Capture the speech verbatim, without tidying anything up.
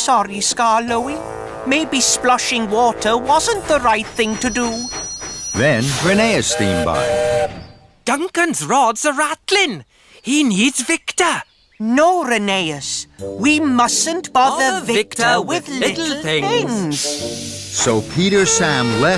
sorry, Scarloey. Maybe splashing water wasn't the right thing to do. Then Rheneas steamed by. Duncan's rods are rattling. He needs Victor. No, Rheneas. We mustn't bother, Bother Victor, Victor with with little, little things. things. So Peter Sam left